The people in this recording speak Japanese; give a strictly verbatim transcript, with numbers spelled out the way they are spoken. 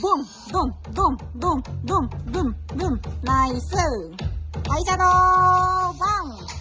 ドン、ドン、ドン、ドン、ドン、ブン、ブン、ナイス。アイシャドウ、ワン。